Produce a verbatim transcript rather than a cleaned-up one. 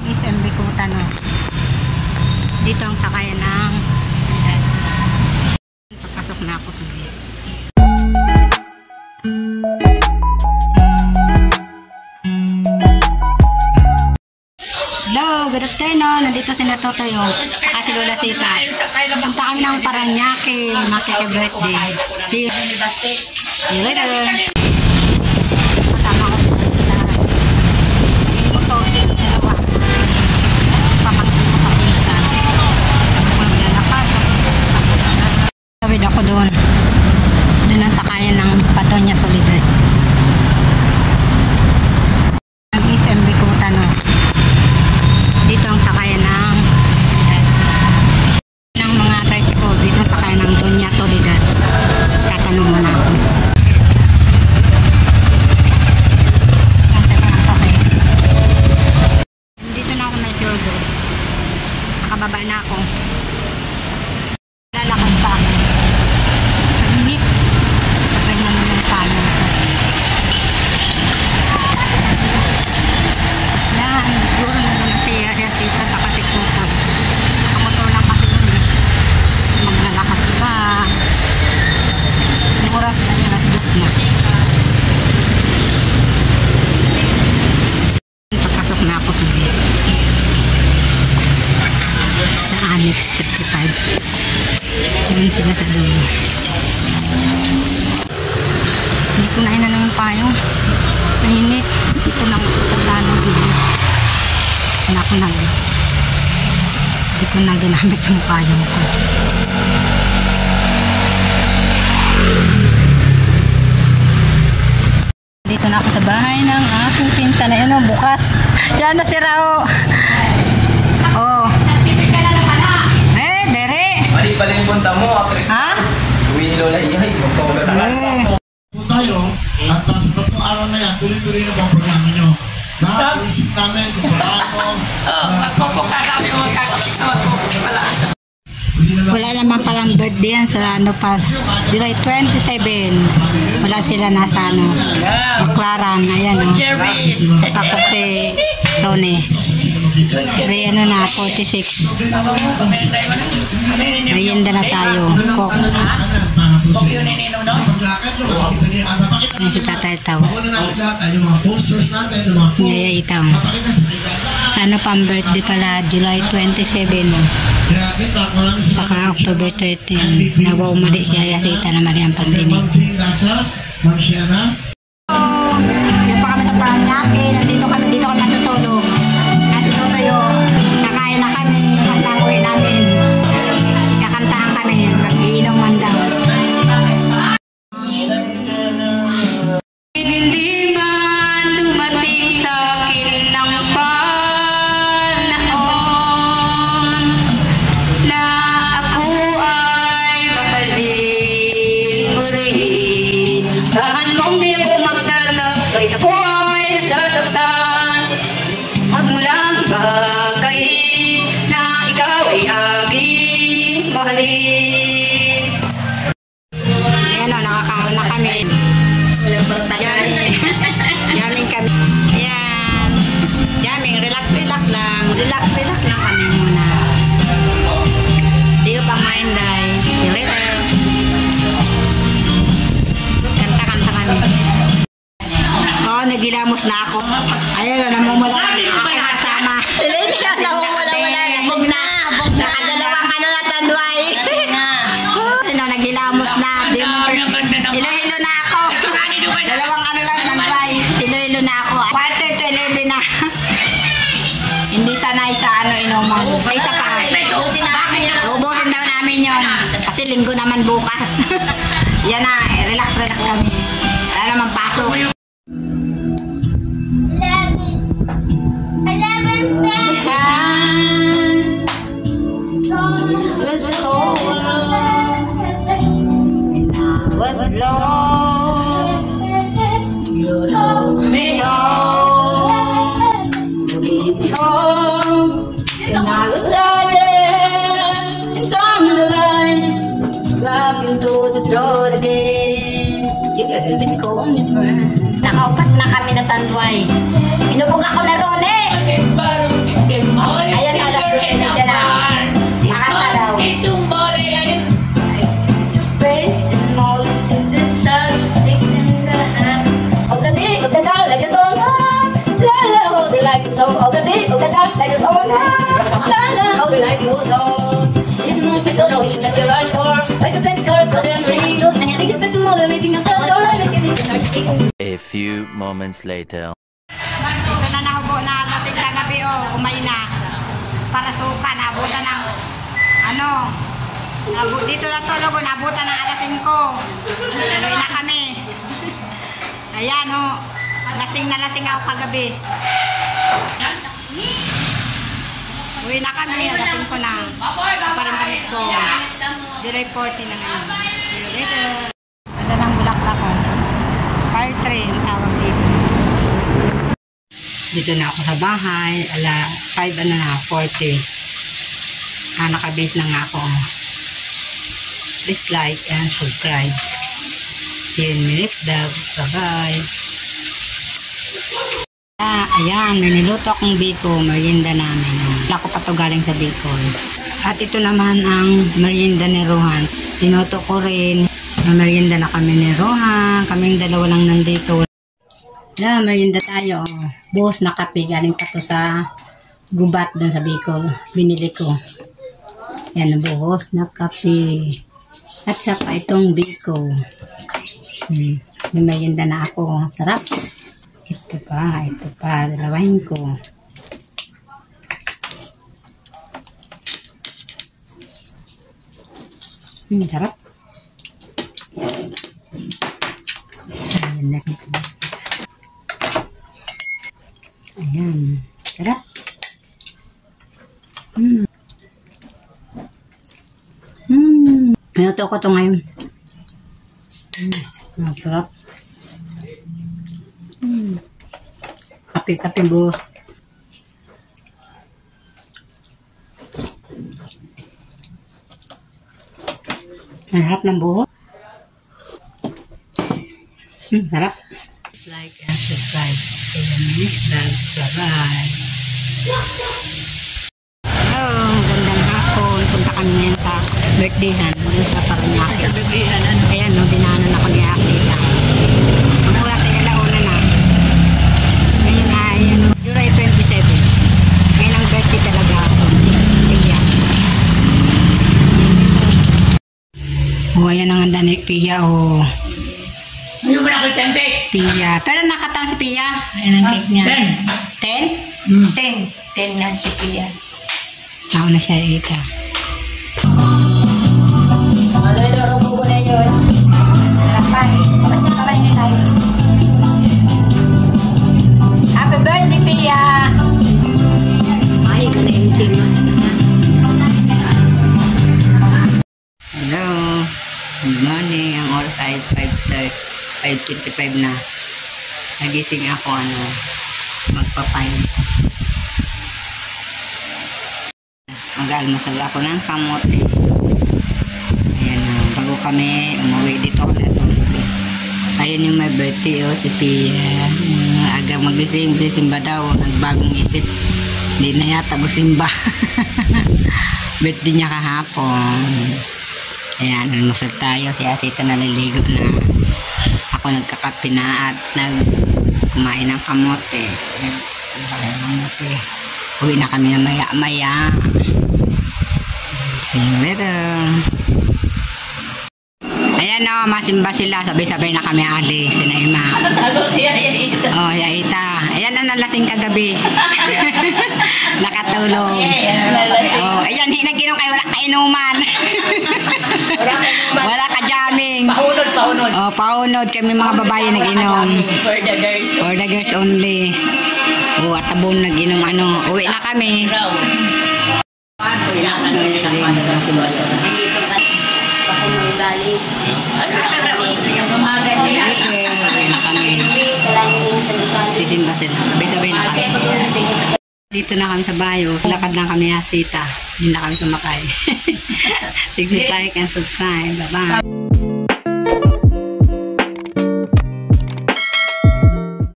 S M Bikutan, no? Dito ang sakayan ng papasok na ako sa gate. Hello, good afternoon. Nandito si Natuto yung saka si Lola Sita. Punta kami ng Paranaque, makika-birthday. See you. See you later. Kasama ko sa moto si dalawa. Pamangkin ko sa pinsan. Maglalakad. Tawid ako doon. Doon ang sakayan ng Patonia Solidad. Ang S M Bikutan, no? Dito ang sakayan ng ng mga tricycle. Dito ang sakayan ng Patonia Solidad. Tatanong mo na ako. Dito na ako na-pure. Nakababa na ako. Lalakad pa ako. Hindi. Ganyan naman tayo. Yan. Siguro na naman siya sita sa kasikutan. Nakamotor lang kasi yun eh. Maglalakad pa. Oras na yung alas dos na. Papasok na ako sa gate. Sa Annex fifty-five. Yun sila sa dulo. Dito na ina na yung payong. Mahinit. Dito lang pagdaan ng gilid. Hindi ako nag Hindi ko na ginamit yung payong ko. Dito na ako sa bahay ng aking pinsan na yun, bukas. Yan na si Rao. Oh. Eh, dere. Mali pala yung punta mo, actress. Ha? Uwi ni Lola Ihay, magpapagod na Eh. Po tayo, at uh, sa tatlong araw na yan, tuloy-tuloy na bang programa nyo. Lahat, isip namin, kung paano, magpupuka kami, magpupuka pala. Wala naman palang birthday yan sa ano pa, July twenty-seven. Wala sila nasa ano, Baklaran, ayan o. Tapos si Tony. May ano na, forty-six. Merienda na tayo, Coke. Ayan si Tatay Tao. Ngaya itaw. Ano pang birthday pala, July twenty-seven. Saka October thirteen. Nawa umali si Ayasita na Mariang Pandinig. Oh, hindi pa kami sa Paranaque. Nandito kami, dito kami natutulog. Nandito tayo. Kakain na kami. Kantakuhin namin. Kakantahan kami. Mag-iinom man daw. Hindi man dumating sa akin ng panahon na ako ay mahalin muli. Saan mong di ako magdala, kahit ako ay nasasaktan. Magmulang bagay na ikaw ay aking mahalin. Ayan o, nakakaon na kami. Jamming. Jamming kami. Ayan. Jamming. Relax, relax lang. Relax, relax lang kami muna. Di ko pang mahinday. See you later. Kanta-kanta kami. Oo, oh, nagilamos na ako. Ayun, namumula kami. Aking kasama. Hindi siya namumula-mula. Bog na. Bog na. Nakadalawang ano na tanduay. Ano, nagilamos na. Hilo-hilo na ako. Dalawang ano lang tanduay. Hilo-hilo na ako. Quarter to eleven na. Hindi sanay sa ano inuman. Ay, isa pa. Ubusin daw namin yun. Kasi linggo naman bukas. Yan na, relax, relax kami. Wala naman pasok. Was cold and I was lost. You told me home, you gave me home, and I was and down the line, back into the road again. You gave me cold and friend. Nakaupat na kami na tanduay. Inubog ako na ron eh. heart like it's all la la, how the life goes on. This month is so long that you are sore. I said that car got them ring. And I think it's better more than waiting at the door. Let's get it started. A few moments later. Ito na nahubo na lasing kagabi o, umay na. Para suka, naabutan ng, ano, nabu dito na tulog o, naabutan ng alasing ko. Uwi na kami. Ayan o, lasing na lasing ako kagabi. Uwi na kami, lasing ko na. Parang damit ko. July fourteen na ngayon. See you later. Ganda ng bulaklak ko. Fire tree ang tawag dito. Dito na ako sa bahay, ala five ano na, forty. Ah, nakabase na nga ako. Please like and subscribe. See you in my next vlog. Bye-bye. Ah, ayan, may niluto akong biko, merienda namin. Wala ko pa to galing sa Bicol. At ito naman ang merienda ni Rohan. Tinuto ko rin. May merienda na kami ni Rohan. Kaming dalawa lang nandito. Na, merienda tayo. Buhos na kape. Galing pa to sa gubat doon sa Bicol. Binili ko. Yan, buhos na kape. At saka itong biko. Hmm. May merienda na ako. Sarap. Ito pa. Ito pa. Dalawahin ko. Hmm, sarap. Ayan na ito. Ayan. Sarap. Hmm. Hmm. Minuto ko ito ngayon. Hmm. Ang sarap. Hmm. Kapi-kapi buhos. Ang sarap ng buhos. Hmm, sarap. Like and subscribe. See you next vlog. Bye-bye. Hello, gandang hapon. Punta kami ngayon sa birthdayhan. Doon sa Paranaque. Ayan, no, dinaanan ako ni Asita. Ang mula sa Ilauna na. Ngayon ay July twenty-seven. Ngayon ang birthday talaga ako. Ayan. O, ayan ang handa ni Pia, o. Ano ba na ten cake? Pia. Pero nakatang si Pia. Ayan ang cake niya. ten. Ten? Ten. Ten na si Pia. Ako na siya, Ita. Maluluro mo ko na yun. Rapay. Ba't niya kamay ni tayo? Happy birthday, Pia! Ay, wala yung chino. Hello. Good morning. Ang oras ay five twenty-five na. Nagising ako, ano, magpapain. Mag-almusal ako ng kamote. Ayan na. Bago kami umuwi dito ako na ito. Ayun yung my birthday, oh, si Pia. Uh, aga magising, sisimba daw. Nagbagong isip. Hindi na yata magsimba. Birthday niya kahapon. Ayan, almusal tayo. Si Asita naliligo na. Ako nagkakape na at nagkumain ng kamote. Ayan, kamote. Uwi na kami na maya-maya. See you later. Ayan o, masimba sila. Sabay-sabay na kami ali. Sina Ima. Tago siya yan ito. Oh, Yaita. Ayan ang nalasing kagabi. Nakatulog. Oh, ayan, hinaginom kayo. Wala kainuman. Wala ka jamming. Pahunod, pahunod. Oh, paunod. Kami mga babae nag-inom. For the girls. For the girls only. Oh, at tabon nag-inom. Ano, uwi na kami. Brown. Pakunoy balik. Ano na karapos? Umaga niya. Okay, uwi na kami. Kailangan yung sa likod. Sisimba sila. Sabay-sabay na kami. Dito na kami sa bayo. Lakad lang kami Asita. Hindi na kami sumakay. Please like and subscribe. Bye-bye.